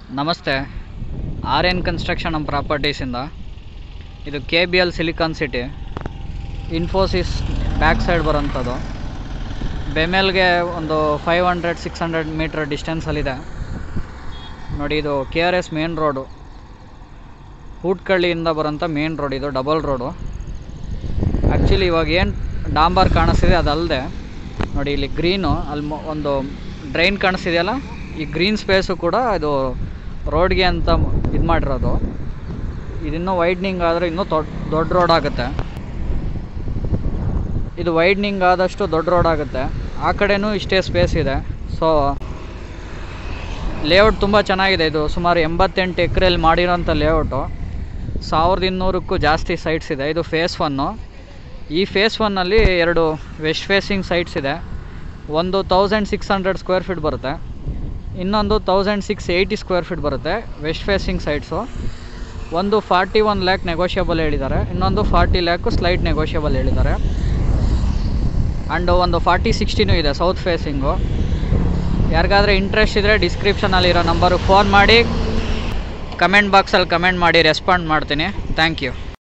ನಮಸ್ತೆ, RN construction ನಮ್ಮ ಪ್ರಾಪರ್ಟೀಸಿಂದ. ಇದು KBL silicon city, Infosys back side ಬರೋಂಥದ್ದು. ಬೆಮೆಲ್ಗೆ ಒಂದು 500-600 ಮೀಟ್ರ್ ಡಿಸ್ಟೆನ್ಸಲ್ಲಿದೆ ನೋಡಿ. ಇದು KRS ಮೇನ್ ರೋಡು, ಹೂಟ್ಕಳ್ಳಿಯಿಂದ ಬರೋಂಥ ಮೇನ್ ರೋಡ್. ಇದು ಡಬಲ್ ರೋಡು. ಆ್ಯಕ್ಚುಲಿ ಇವಾಗ ಏನು ಡಾಂಬರ್ ಕಾಣಿಸ್ತಿದೆ ಅದಲ್ಲದೆ ನೋಡಿ, ಇಲ್ಲಿ ಗ್ರೀನು, ಅಲ್ಲಿ ಒಂದು ಡ್ರೈನ್ ಕಾಣಿಸ್ತಿದೆಯಲ್ಲ, ಈ ಗ್ರೀನ್ ಸ್ಪೇಸು ಕೂಡ ಇದು ರೋಡ್ಗೆ ಅಂತ ಇದು ಮಾಡಿರೋದು. ಇದಿನ್ನೂ ವೈಡ್ನಿಂಗ್ ಆದರೆ ಇನ್ನೂ ದೊಡ್ಡ ರೋಡ್ ಆಗುತ್ತೆ. ಇದು ವೈಡ್ನಿಂಗ್ ಆದಷ್ಟು ದೊಡ್ಡ ರೋಡ್ ಆಗುತ್ತೆ. ಆ ಕಡೆನೂ ಇಷ್ಟೇ ಸ್ಪೇಸ್ ಇದೆ. ಸೊ ಲೇಔಟ್ ತುಂಬ ಚೆನ್ನಾಗಿದೆ. ಇದು ಸುಮಾರು 88 ಎಕರೆಯಲ್ಲಿ ಮಾಡಿರೋಂಥ ಲೇಔಟು. 1200ಕ್ಕೂ ಜಾಸ್ತಿ ಸೈಟ್ಸ್ ಇದೆ. ಇದು ಫೇಸ್ 1. ಈ ಫೇಸ್ 1ನಲ್ಲಿ 2 ವೆಸ್ಟ್ ಫೇಸಿಂಗ್ ಸೈಟ್ಸ್ ಇದೆ. ಒಂದು 1600 ಸ್ಕ್ವೇರ್ ಫೀಟ್ ಬರುತ್ತೆ, ಇನ್ನೊಂದು 1680 ಸ್ಕ್ವೇರ್ ಫೀಟ್ ಬರುತ್ತೆ ವೆಸ್ಟ್ ಫೇಸಿಂಗ್ ಸೈಟ್ಸು. ಒಂದು 41 ಲ್ಯಾಕ್ ನೆಗೋಷಿಯಬಲ್ ಹೇಳಿದ್ದಾರೆ, ಇನ್ನೊಂದು 40 ಲ್ಯಾಕು ಸ್ಲೈಟ್ ನೆಗೋಷಿಯಬಲ್ ಹೇಳಿದ್ದಾರೆ. ಆ್ಯಂಡ್ ಒಂದು 40-60 ಇದೆ ಸೌತ್ ಫೇಸಿಂಗು. ಯಾರಿಗಾದ್ರೆ ಇಂಟ್ರೆಸ್ಟ್ ಇದ್ದರೆ ಡಿಸ್ಕ್ರಿಪ್ಷನಲ್ಲಿರೋ ನಂಬರಿಗೆ ಫೋನ್ ಮಾಡಿ, ಕಮೆಂಟ್ ಬಾಕ್ಸಲ್ಲಿ ಕಮೆಂಟ್ ಮಾಡಿ, ರೆಸ್ಪಾಂಡ್ ಮಾಡ್ತೀನಿ. Thank you.